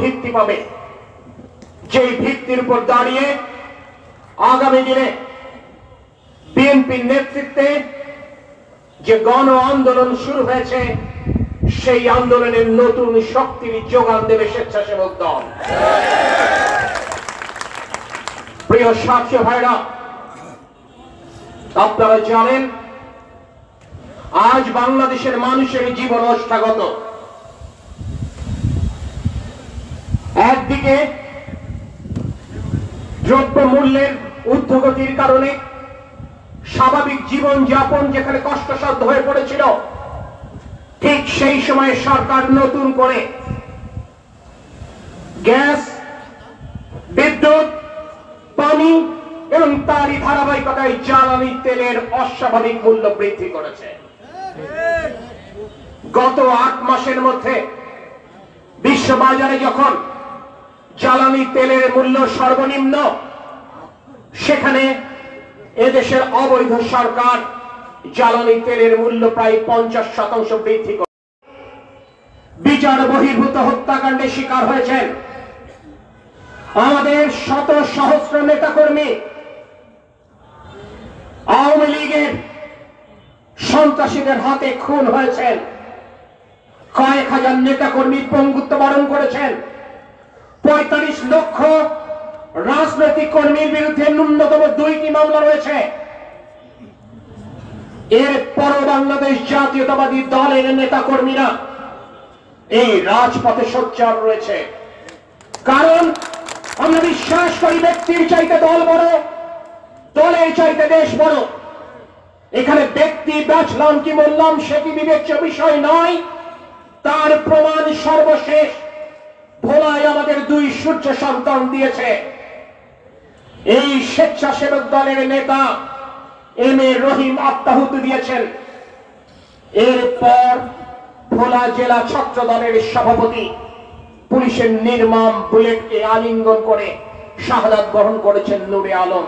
ভিত্তি পাবে, যেই ভিত্তির উপর দাঁড়িয়ে আগামী দিনে বিএনপির নেতৃত্বে যে গণ আন্দোলন শুরু হয়েছে সেই আন্দোলনের নতুন শক্তির যোগান দেবে স্বেচ্ছাসেবক দল। প্রিয় সাথী ভাইরা, আপনারা জানেন আজ বাংলাদেশের মানুষের জীবন অষ্টাগত। একদিকে দ্রব্য মূল্যের ঊর্ধ্বগতির কারণে স্বাভাবিক জীবন যাপন যেখানে কষ্টসাধ্য হয়ে পড়েছিল, ঠিক সেই সময় সরকার নতুন করে গ্যাস, বিদ্যুৎ, পানি এবং তারই ধারাবাহিকতায় জ্বালানি তেলের অস্বাভাবিক মূল্য বৃদ্ধি করেছে। গত 8 মাসের মধ্যে বিশ্ববাজারে যখন জ্বালানি তেলের মূল্য সর্বনিম্ন, সেখানে এদেশের অবৈধ সরকার জ্বালানি তেলের মূল্য প্রায় 50% বৃদ্ধি করে বিচার বহির্ভূত হত্যাকাণ্ডে শিকার হয়েছেন আমাদের শত সহস্র নেতাকর্মী। আওয়ামী লীগের সন্ত্রাসীদের হাতে খুন হয়েছেন, কয়েক হাজার নেতাকর্মী পঙ্গুত্ব বরণ করেছেন, 45 লক্ষ রাজনৈতিক কর্মীর বিরুদ্ধে ন্যূনতম 2টি মামলা রয়েছে। এরপর বাংলাদেশ জাতীয়তাবাদী দলের নেতাকর্মীরা এই রাজপথে সোচ্চার রয়েছে, কারণ আমরা বিশ্বাস করি ব্যক্তির চাইতে দল বড়, দলের চাইতে দেশ বড়। এখানে ব্যক্তি বাঁচলাম কি বললাম সেটি বিবেচ্য বিষয় নয়, তার প্রমাণ সর্বশেষ ভোলায় আমাদের 2 সূর্য সন্তান দিয়েছে। এই স্বেচ্ছাসেবক দলের নেতা এম.এ. রহিম আত্মাহুতি দিয়েছেন। এরপর ভোলা জেলা ছাত্র দলের সভাপতি পুলিশের নির্মম বুলেটকে আলিঙ্গন করে শাহাদাত বরণ করেছেন নূরে আলম।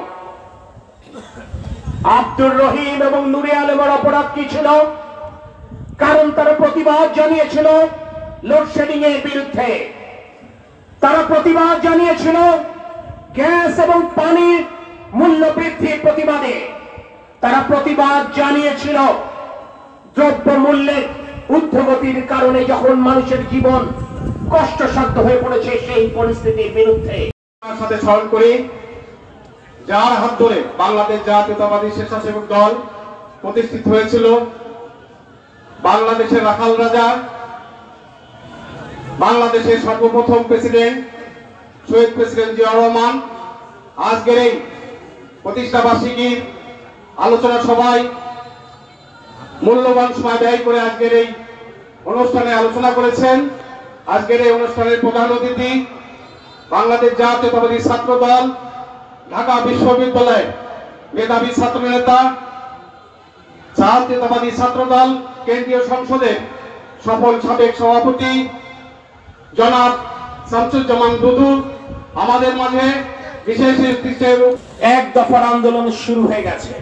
আব্দুর রহিম এবং নূরে আলমের অপরাধ কি ছিল? কারণ তারা প্রতিবাদ জানিয়েছিল লোডশেডিং এর বিরুদ্ধে, তারা প্রতিবাদ জানিয়েছিল গ্যাস এবং পানির মূল্য বৃদ্ধির প্রতিবাদে, তারা প্রতিবাদ জানিয়েছিল দ্রব্য মূল্যের ঊর্ধ্বগতির কারণে যখন মানুষের জীবন কষ্টসাধ্য হয়ে পড়েছে সেই পরিস্থিতির বিরুদ্ধে। সাথে স্মরণ করি যার হাত ধরে বাংলাদেশ জাতীয়তাবাদী স্বেচ্ছাসেবক দল প্রতিষ্ঠিত হয়েছিল, বাংলাদেশের রাখাল রাজা, বাংলাদেশের সর্বপ্রথম প্রেসিডেন্ট শহীদ প্রেসিডেন্ট জিয়াউর রহমান। আজকের এই প্রতিষ্ঠা বার্ষিকীর আলোচনা সভায় মূল্যবান সময় ব্যয় করে আজকের এই অনুষ্ঠানে আলোচনা করেছেন। আজকের এই অনুষ্ঠানের প্রধান অতিথি বাংলাদেশ জাতীয়তাবাদী ছাত্র দল ঢাকা বিশ্ববিদ্যালয়ের মেধাবী ছাত্র নেতা, জাতীয়তাবাদী ছাত্র দল কেন্দ্রীয় সংসদের সফল সাবেক সভাপতি জনাব শামসুজ্জামান দুদু আমাদের মাঝে বিশেষ এক দফার আন্দোলন শুরু হয়ে গেছে।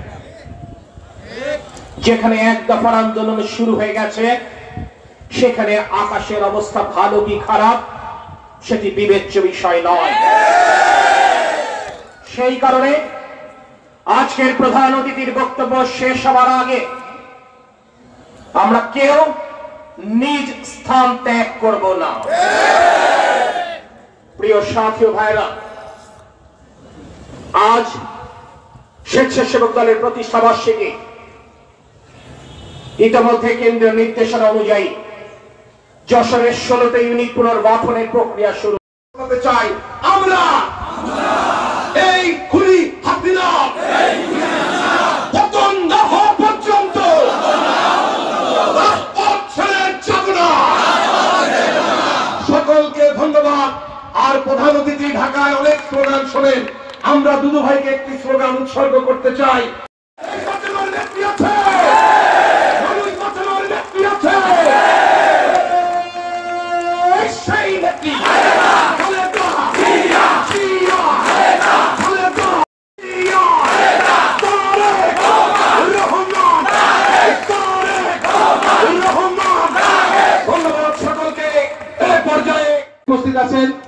যেখানে এক দফার আন্দোলন শুরু হয়ে গেছে সেখানে আকাশের অবস্থা ভালো কি খারাপ সেটি বিবেচ্য বিষয় নয়। সেই কারণে আজকের প্রধান অতিথির বক্তব্য শেষ হওয়ার আগে আমরা কেউ নিজ স্থান ত্যাগ করব না। প্রিয় সাথী ভাইরা, আজ স্বেচ্ছাসেবক দলের প্রতিষ্ঠা বার্ষিকী। ইতিমধ্যে কেন্দ্রীয় নির্দেশনা অনুযায়ী যশোরের 16টা ইউনিট পুনর্গঠনের প্রক্রিয়া শুরু করতে চাই। আমরা এই খুলি হাসিনা পতন না হওয়া পর্যন্ত সকলকে ধন্যবাদ। আর প্রধান অতিথি ঢাকায় অনেক স্লোগান শোনেন, আমরা দুদু ভাইকে একটি স্লোগান উৎসর্গ করতে চাই। উপস্থিত আছেন